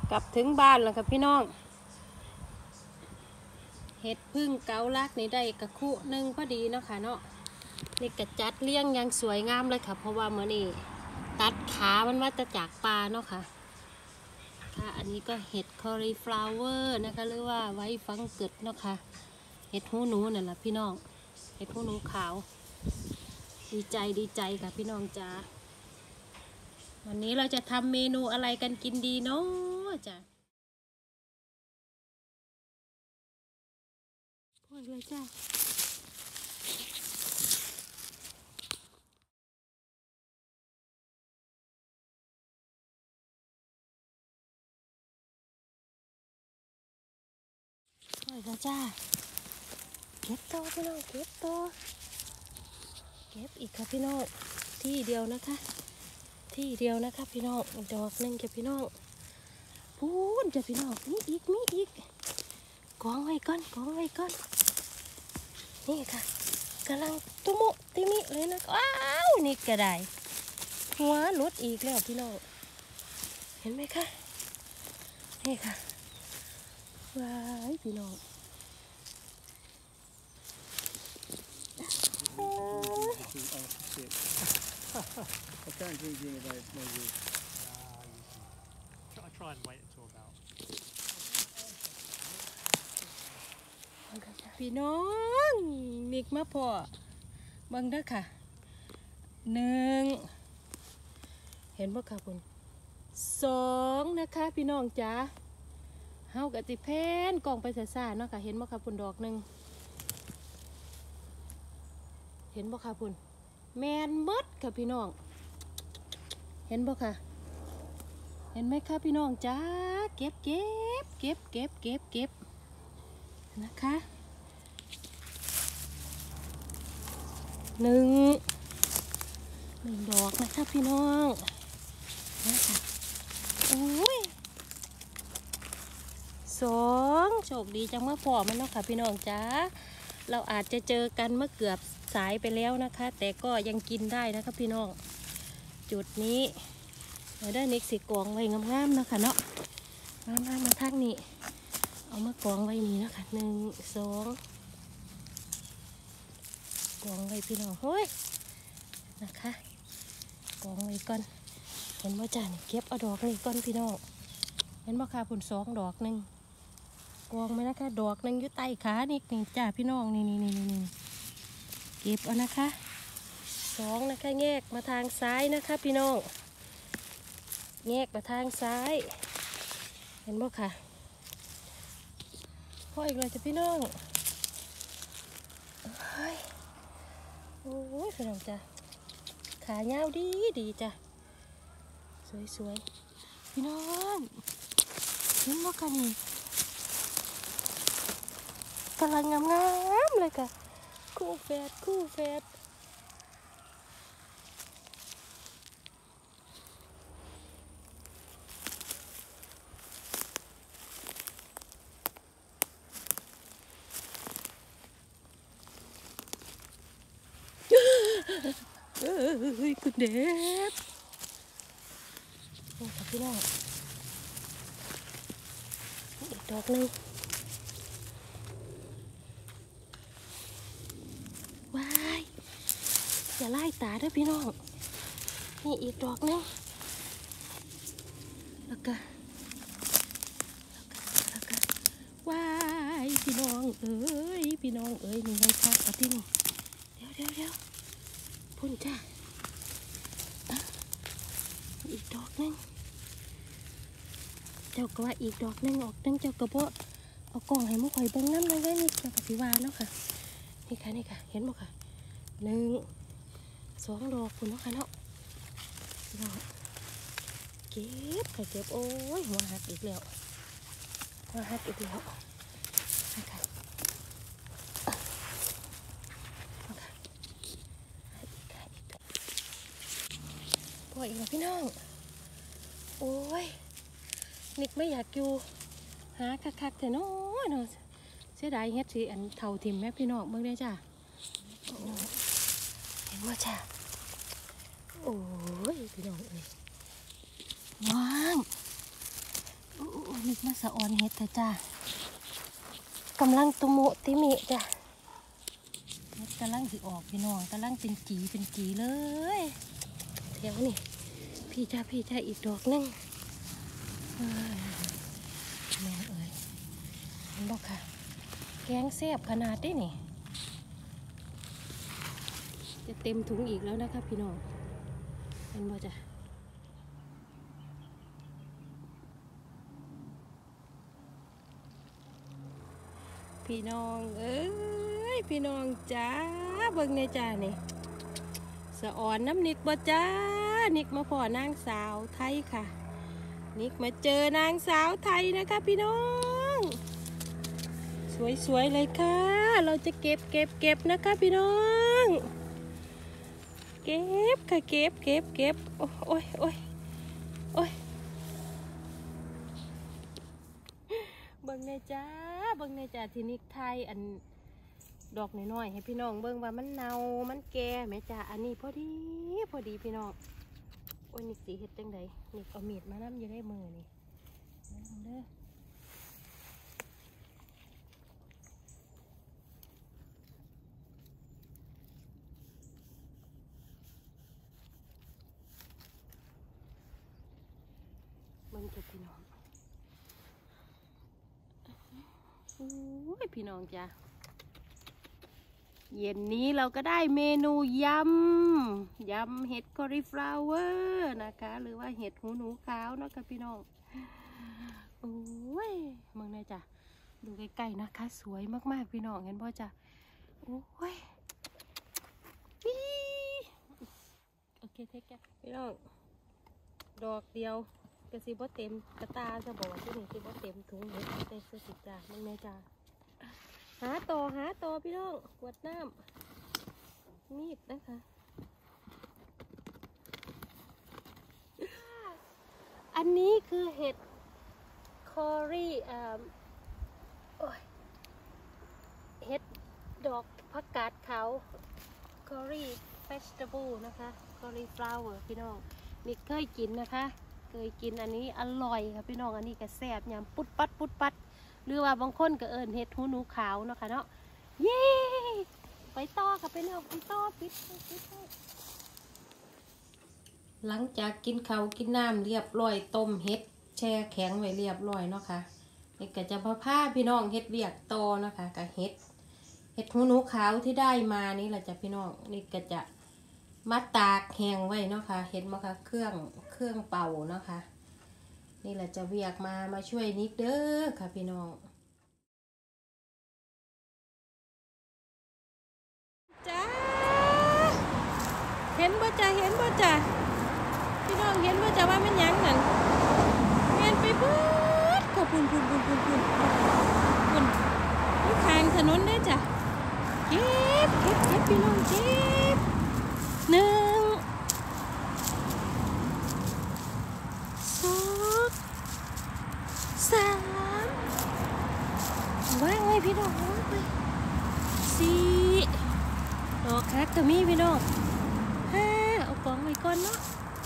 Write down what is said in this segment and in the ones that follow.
กลับถึงบ้านแล้วครับพี่น้องเห็ดพึ่งเกาลักนี่ได้กระคุหนึ่งพอดีเนาะค่ะเนาะนี่กระจัดเลี้ยงยังสวยงามเลยค่ะเพราะว่าเมื่อนี้ตัดขามันว่าจะจากปลาเนาะค่ะอันนี้ก็เห็ดคอรีฟลาวเวอร์นะคะหรือว่าไว้ฟังเกิดเนาะค่ะเห็ดหูหนูนั่นแหละพี่น้องเห็ดหูหนูขาวดีใจค่ะพี่น้องจ้าวันนี้เราจะทำเมนูอะไรกันกินดีเนาะจ้ะพูดเลยจ้าพูดเลยจ้าเก็บตัวพี่น้องเก็บตัวเก็บอีกค่ะพี่น้องที่เดียวนะคะที่เดียวนะคะพี่น้องดอกหนึ่งจ้ะพี่น้องพูนจ้ะพี่น้องมีอีกกองไว้ก่อนนี่ค่ะกำลังตุมุติมิเลยนะว้าวนี่ก็ได้หัวหลุดอีกแล้วพี่น้องเห็นไหมคะนี่ค่ะว้ายพี่น้อง I can't drink during the day, it's no use. I try and wait until about. พี่น้องนิกมาพอบังเด้อค่ะหนึ่งเห็นบ่ค่ะคุณสองนะคะพี่น้องจ๋าเฮากะติแพนกล่องไปซ่าๆเนาะค่ะเห็นบ่ค่ะคุณดอกหนึ่งเห็นบ่ค่ะคุณแมนมดค่ะพี่น้องเห็นบ่ค่ะเห็นไหมคะพี่น้องจ๋าเก็บนะคะหนึ่งดอกนะคะพี่น้องนะคะโอ้ยสองโชคดีจังเมื่อพอมันเนาะค่ะพี่น้องจ๋าเราอาจจะเจอกันเมื่อเกือบสายไปแล้วนะคะแต่ก็ยังกินได้นะคะพี่น้องจุดนี้เราได้นิกสิกองไว้งามๆนะคะเนาะมาทางนี้เอามากองไว้นี่นะคะหนึ่งสองกองไว้พี่น้องเฮ้ยนะคะกองไว้ก่อนเห็นว่าจ้านี่เก็บเอาดอกนี่ก่อนพี่น้องเห็นว่าค่ะผลสองดอกหนึ่งกองไหมนะคะดอกหนึ่งอยู่ใต้ขานี่จ้าพี่น้องนี่เก็บเอานะคะสองนะคะแยกมาทางซ้ายนะคะพี่น้องแยกมาทางซ้ายเห็นบ่ค่ะพออีกเลยจ้ะพี่น้องโอ้ยพี่น้องจ้ะขายาวดีจ้ะสวยพี่น้องเห็นบ่ค่ะนี่กำลังงามเลยค่ะคู่แฝดคุณเด็บนี่ค่ะพี่น้องอีกดอกหนึ่งว้ายอย่าไล่ตาด้วยพี่น้องนี่อีกดอกหนึ่งแล้วก็ว้ายพี่น้องเอ้ยนี่ให้คักกับพี่นี่เดี๋ยวพุ่นจ้าอีกดอกหนึ่งเจ้าก็ว่าอีกดอกหนึ่งออกตั้งเจ้ากระโปะเอากล่องให้มุกข่อยเบิ้งน้ำเลยได้นี่เจ้ากับพี่วานเนาะค่ะนี่ค่ะเห็นบ่ค่ะหนึ่งสองดอกคุณเนาะค่ะเนาะเก็บโอ้ยหัวหักอีกแล้วนะคะพออีกแล้วพี่น้องโอ้ยนิกไม่อยากอยู่หาคักแต่น้อยเนาะเสียดายเฮ็ดสิอันเท่าทิมแม่พี่น้องเบิ่งได้จ้ะเห็นว่าจ้ะโอ้ยพี่น้องเอ้ยว้างโอ้มาสะออนเฮ็ดเถอะจ้ากำลังตุมุติมิจ้ะเฮ็ดกำลังสิออกพี่น้องกำลังเป็นจีเลยแถวนี่พี่จ้าอีกดอกนึงน้องเอ๋ยเห็นบอกค่ะแกงแซ่บขนาดนี้นี่จะเต็มถุงอีกแล้วนะคะพี่น้องเห็นบ่จ้ะพี่น้องเอ้ยพี่น้องจ้าเบิ่งในจ้านี่สะอ่อนน้ำนิกบ่จ้านิกมาพ่อนางสาวไทยค่ะนิกมาเจอนางสาวไทยนะคะพี่น้องสวยๆเลยค่ะเราจะเก็บนะคะพี่น้องเก็บค่ะเก็บโอ้ยเบิ่งในจ้าที่นิกไทยอันดอกน้อยๆให้พี่น้องเบิ่งว่ามันเน่ามันแก่แม่จ้าอันนี้พอดีพี่น้องโอ้ยนิกสีเฮ็ดจังใดนิกเอามีดมานํอยู่ในมือนี่เด้อมันจะพี่น้องโอ้ยพี่น้องจ้าเย็นนี้เราก็ได้เมนูยำเห็ดคอริฟลาวเวอร์นะคะหรือว่าเห็ดหูหนูขาวเนาะค่ะพี่น้องโอ้ยมึงเนี่ยจ้ะดูใกล้ๆนะคะสวยมากๆพี่น้องเห็นบ่จ้ะโอ้ยโอเคเทคแกพี่น้องดอกเดียวกระซิบเต็มกระตาจะบอกว่าที่นี่ซิบเต็มถุงเห็ดเต็มสิจ้ะมึงเนี่ยจ้ะหาต่อพี่น้องกวดน้ำมีดนะคะอันนี้คือเห็ดคอรี่เห็ดดอกผักกาดขาวคอรี่เฟสติวัลนะคะคอรี่ฟลาวเวอร์พี่น้องนี่เคยกินนะคะเคยกินอันนี้อร่อยค่ะพี่น้องอันนี้ก็แซ่บยำปุดปัดหรือว่าบางคนก็เอิญเห็ดหูหนูขาวเนาะค่ะเนาะเย้ไปต่อค่ะไปเนาะไปต่อปิดหลังจากกินข้าวกินน้ำเรียบร้อยต้มเห็ดแช่แข็งไว้เรียบร้อยเนาะค่ะนี่ก็จะพาพี่น้องเห็ดเวียกต่อนะคะกับเห็ดหูหนูขาวที่ได้มานี่แหละจ้ะพี่น้องนี่ก็จะมาตากแห้งไว้เนาะค่ะเห็นไหมคะเครื่องเป่าเนาะค่ะนี่แหละจะเวียกมาช่วยนิดเด้อค่ะพี่น้องจ้าเห็นบ่จ้ะพี่น้องเห็นบ่จ้ะว่ามันยังนั่นเห็นไปเบิดขอบคุณนี่ทางถนนได้จ้ะเก็บพี่น้องเก็บ1 2 3ว่างไว้พี่น้องว่างไป4ดอกคักก็มีพี่น้อง5เอากองไว้ก่อนเนาะ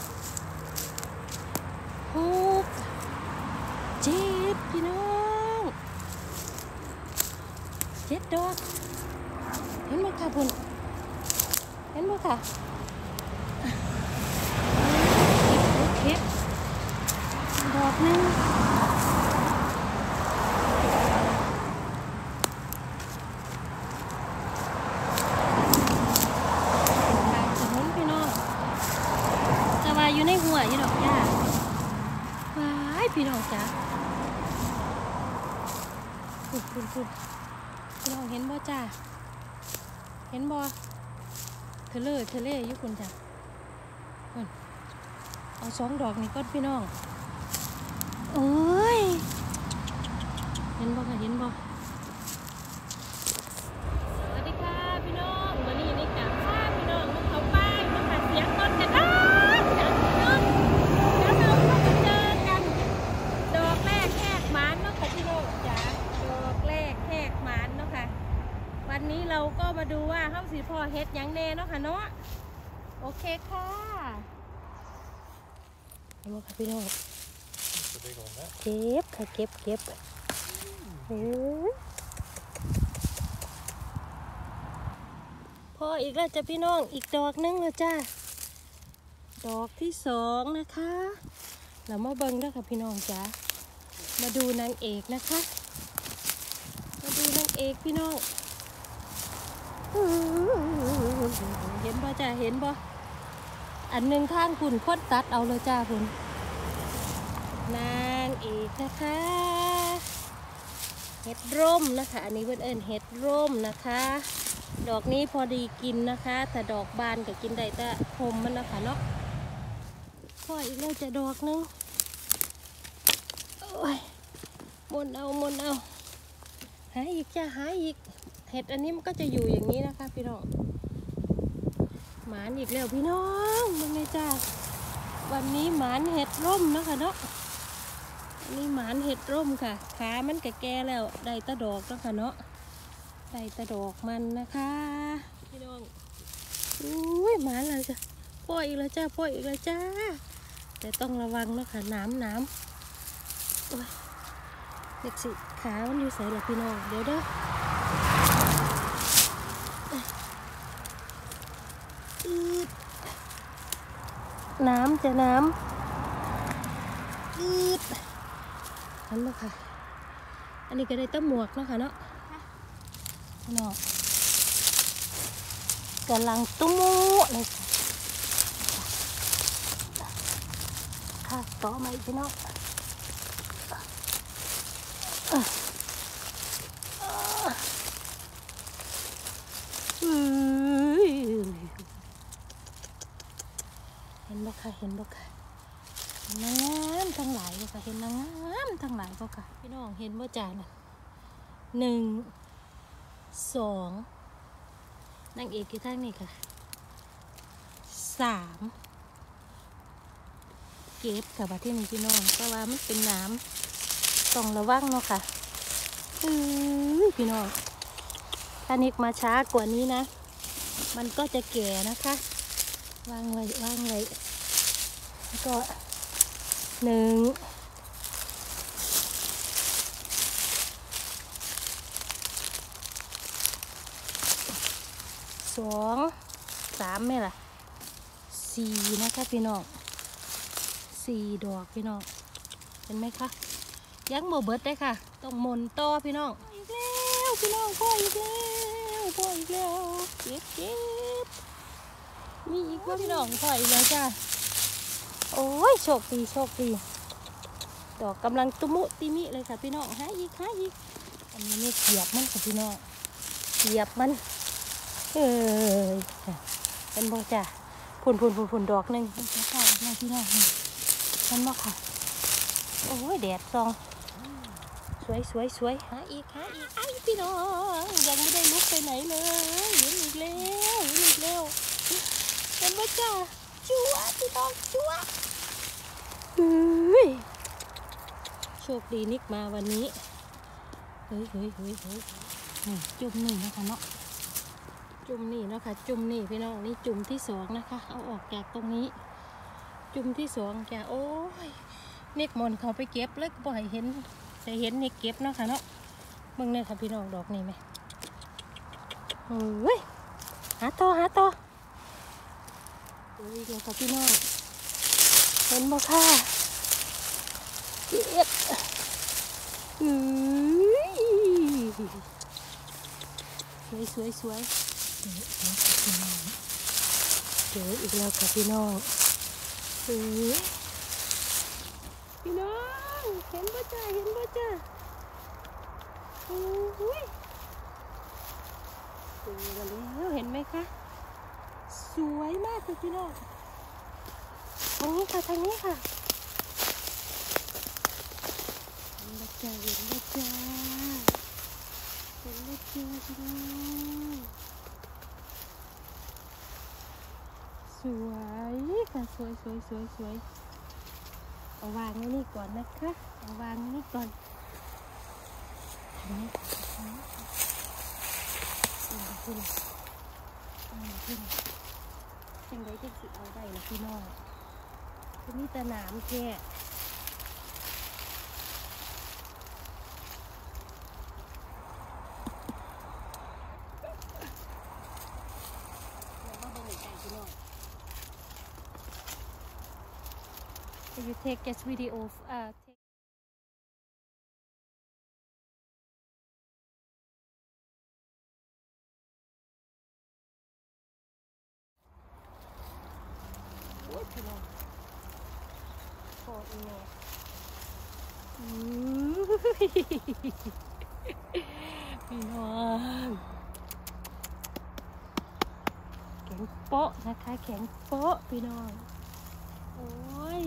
6 7พี่น้อง7ดอกเห็นไหมคะพุ่นเห็นไหมคะเก็บดอกนึงอยู่ในหัวอยู่ดอกหญ้าว้ายพี่น้องจ้าคุณพี่น้องเห็นบ่จ้าเห็นบ่เทเลอยู่คุณจ้าเอา2 ดอกนี่ก็พี่น้องโอ้ยเห็นบ่ค่ะเห็นบ่สวัสดีค่ะพี่น้องวันนี้นี่จ้าพี่น้องมาเข้าบ้านมาหาเสียงต้นกันนะวันนี้เราก็มาดูว่าเฮาสิพ่อเฮ็ดหยังแน่เนาะค่ะเนาะโอเคค่ะดูค่ะพี่น้อง a big one, that. เก็บค่ะเก็บพออีกแล้วจ้ะพี่น้องอีกดอกนึงแล้วจ้าดอกที่สองนะคะเรามาเบิ่งด้วยค่ะพี่น้องจ้ามาดูนางเอกนะคะมาดูนางเอกพี่น้องเห็นบ่จ้าเห็นบ่อันหนึ่งข้างคุณพ่นตัดเอาเลยจ้าคุณนางเอกนะคะเห็ดร่มนะคะอันนี้เพื่อนเอิญเห็ดร่มนะคะดอกนี้พอดีกินนะคะแต่ดอกบานก็กินได้แต่คมมันนะคะเนาะพออีกแล้วจะดอกนึงโอ้ยมนเอาหาอีกจ้าหาอีกเห็ดอันนี้มันก็จะอยู่อย่างนี้นะคะพี่น้องหมานอีกแล้วพี่น้องมันไงจ้าวันนี้หมานเห็ดร่มนะคะเนาะนี่หมานเห็ดร่มค่ะขามันแก่ๆแล้วได้ตะดอกแล้วค่ะเนาะได้ตะดอกมันนะคะพี่น้องอุ้ยหมานเลยจ้ะพ่ออีกแล้วจ้าพ่ออีกแล้วจ้าแต่ต้องระวังนะคะน้ำโอ้ยเด็กสิขามันอยู่ใส่หรอพี่น้องเดี๋ยวเด้อน้ำจะน้ำนั่นแหละค่ะอันนี้ก็ได้ต้นหมวกเนาะค่ะเนาะเนาะกำลังตุ้มเลยค่ะต่อมาอีกพี่น้องเห็นบ่ค่ะเห็นบ่ค่ะนางงามทั้งหลายบ่ค่ะเห็นนางงามทั้งหลายบ่ค่ะพี่น้องเห็นบ่จ้าน่ะ1 2นางเอกอยู่ทางนี้ค่ะ3เก็บค่ะบัดที่นี่พี่น้องแต่ว่ามันเป็นน้ำต้องระวังเนาะค่ะพี่น้องถ้านิกมาช้ากว่านี้นะมันก็จะแก่นะคะวางไว้แล้วก็1 2 3ไหมล่ะ4นะคะพี่น้อง4 ดอกพี่น้องเห็นไหมคะยังโมเบิร์ดได้ค่ะต้องมนต่อพี่น้องอีกแล้วพี่น้องพ่ออีกแล้วเก็บมีอีกว่าพี่น้องพ่ออีกแล้วจ้าโอ้ยโชคดีดอกกำลังตุมุติมิเลยค่ะพี่น้องหาอีกอันนี้ไม่เกียบมันค่ะพี่น้องเกียบมันเป็นบ่จ้าพุ่นดอกนึงเป็นข้าวอีกแล้วพี่น้องมันบ่ค่ะโอ้ยแดดส่องสวยหาอีกไอ้พี่น้องยังไม่ได้ลุกไปไหนเลยเห็นอีกแล้วเป็นบ่จ้าจั๊วพี่น้องจั๊วโชคดีนิกมาวันนี้เฮ้ยนี่จุ่มนี่นะคะเนาะจุ่มนี่เนาะค่ะจุ่มนี่พี่น้องนี่จุ่มที่2นะคะเอาออกจากตรงนี้จุ่มที่2จ้ะโอ้ยนิกมนเขาไปเก็บแล้วบ่อยเห็นแต่เห็นนิกเก็บเนาะค่ะเนาะเบิ่งเนี่ยค่ะพี่น้องดอกนี่ไหมเฮ้ยหาต่อโอ้ยเดี๋ยวค่ะพี่น้องเห็นบ่ค่ะเก็บสวยเจออีกแล้วค่ะพี่น้องพี่น้องเห็นบ่จ้าโอ้ยเจอแล้วเห็นไหมคะสวยมากเลยพี่น้องทางนี้ค่ะเห็นบ่จ้าพี่น้องสวยค่ะสวยเอาวางไว้นี่ก่อนนะคะเอาวางไว้นี่ก่อนขึ้นจังไดจังสิเอาได้ล่ะพี่น้องจะมีแต่น้ำแค่ you take just video take โอ้ยพี่น้องพออีเมลพี่น้องแข็งโป๊ะนะคะแข็งโป๊ะพี่น้องโอ้ย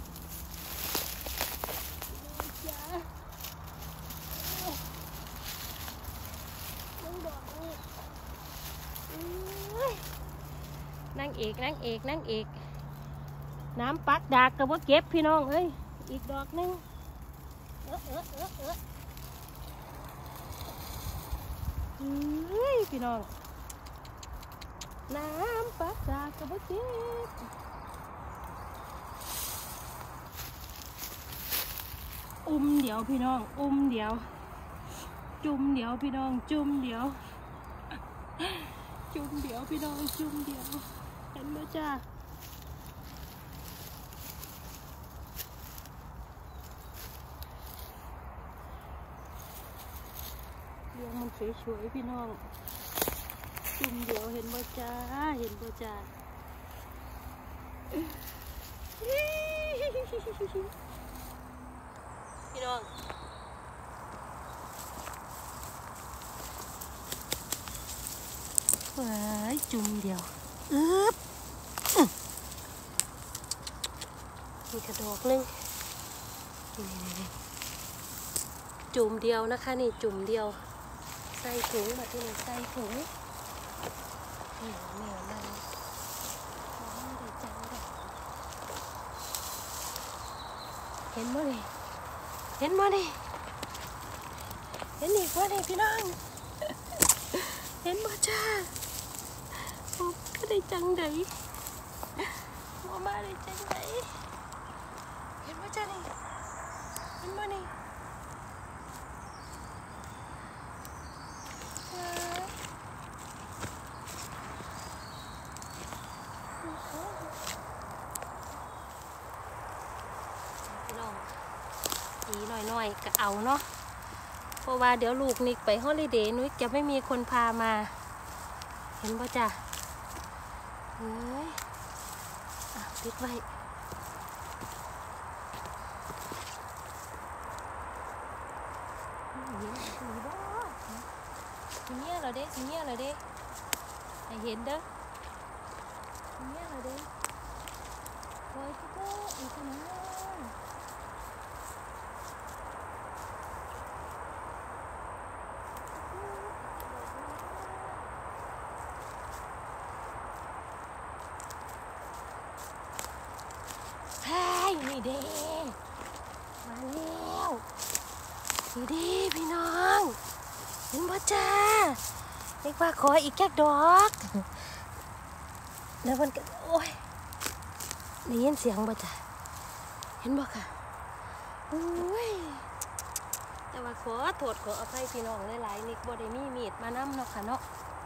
จ้าน้องดอกนี่นางเอกน้ำปักดากกับว่าเก็บพี่น้องเอ้ยอีกดอกนึงพี่น้องน้ำปักดากกับว่าเก็บเดี๋ยวพี่น้องเดี๋ยวจุ่มเดี๋ยวพี่น้องจุ่มเดี๋ยวพี่น้องจุ่มเดี๋ยวเห็นไหมจ้าเลี้ยงมันสวยๆพี่น้องจุ่มเดี๋ยวเห็นบ่จ้าพี่น้องเฮ้ยจุ่มเดียวมีกระดอกนึงจุ่มเดียวนะคะนี่จุ่มเดียวใส่ถุงมาที่นี่ใส่ถุงแม่มันได้จังเลยเห็นบ่นี่เห็นอีกว่านี่พี่น้องเห็นบ่จ้าโอ้ก็ได้จังไดมาได้จังไดเห็นบ่จ้านี่เห็นบ่นี่พี่น้องอีหน่อยก็เอาเนาะเพราะว่าเดี๋ยวลูกนิกไปฮอลิเดย์นุ้ยจะไม่มีคนพามาเห็นป่ะจ้ะเฮ้ยปิดไว้เห็นสีบ่สีเงี้ยเหรอเด้ให้เห็นเด้อสีเงี้ยเหรอเด้โอ้ยพี่ก็อีกนะนี่เด้มาแล้วนี่เด้พี่น้องเห็นบ่จ้าเรียกว่าขออีกแค่ดอกแล้วมันก็โอ้ยได้ยินเสียงบ่จ้าเห็นบ่ค่ะโอ้ยแต่ว่าขอโทษขออภัยพี่น้องหลายๆนิกบ่ได้มีมีดมานำเนาะค่ะเนาะ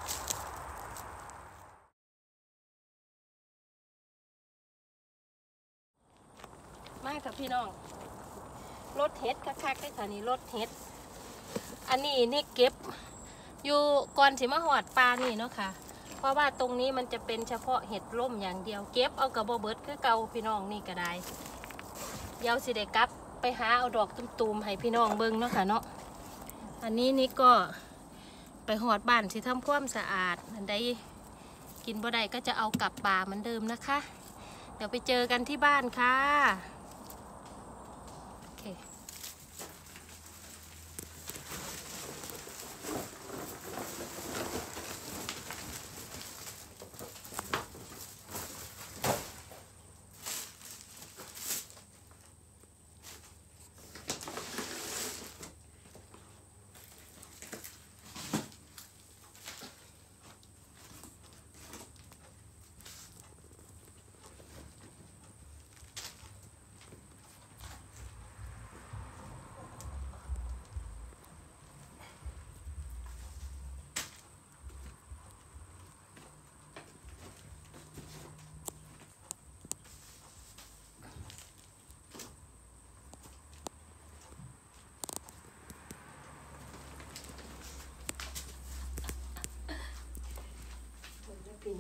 มากับพี่น้องรถเห็ดคักๆได้ค่ะนี่รถเห็ดอันนี้นี่เก็บอยู่ก่อนสิมาหอดปลานี่เนาะค่ะเพราะว่าตรงนี้มันจะเป็นเฉพาะเห็ดร่มอย่างเดียวเก็บเอากระบอกเบิดคือเก่าพี่น้องนี่ก็ได้เดี๋ยวสิได้กลับไปหาเอาดอกตุ่มๆให้พี่น้องเบิ่งเนาะค่ะเนาะอันนี้นี่ก็ไปหอดบ้านสิทำความสะอาดอันใดกินบ่ได้ก็จะเอากลับป่าเหมือนเดิมนะคะเดี๋ยวไปเจอกันที่บ้านค่ะ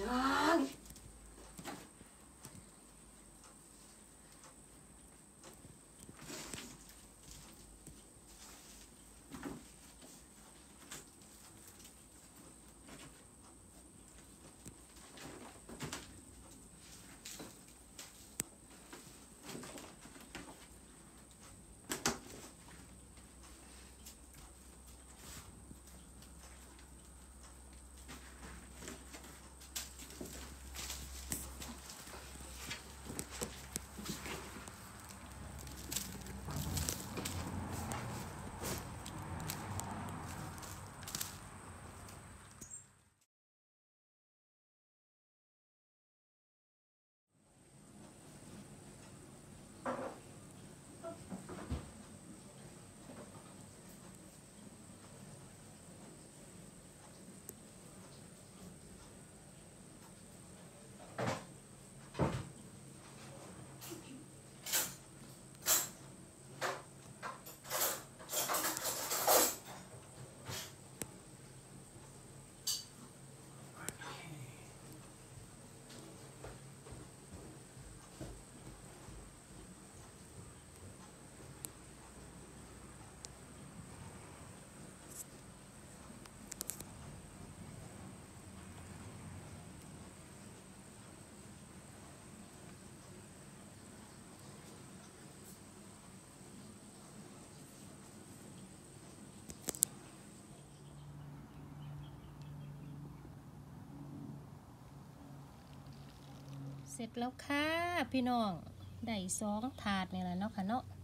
น้องเสร็จแล้วค่ะพี่น้องได้2 ถาดนี่แหละเนาะค่ะเนาะ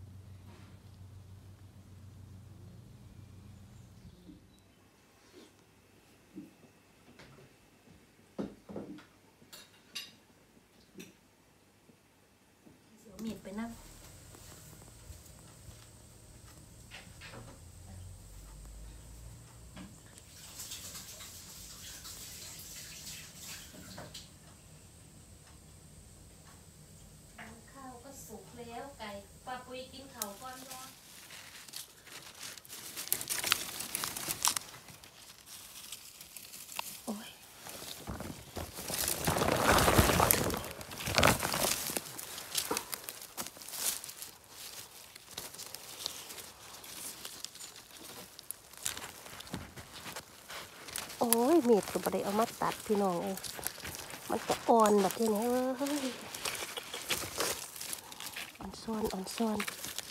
เดี๋ยวมีดไปนั่งข้าวก็สุกแล้วไก่ปลาปุยกินข้าวก่อนเนาะโอ้ยโอ้ยมีดก็บ่ได้เอามาตัดพี่น้องเอ้ยมันก็อ่อนแบบที่นี้เอ้ยอ่อนซ้อนอ่อนซ้อน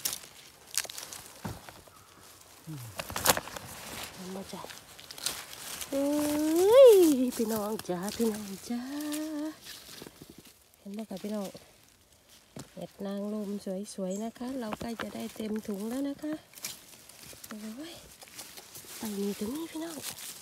เห็นบ่จ้ะเอ้ยพี่น้องจ้าพี่น้องจ้าเห็นบ่ค่ะพี่น้องเห็ดนางรมสวยๆนะคะเราใกล้จะได้เต็มถุงแล้วนะคะโอ้ยไปนี่ถึงนี่พี่น้อง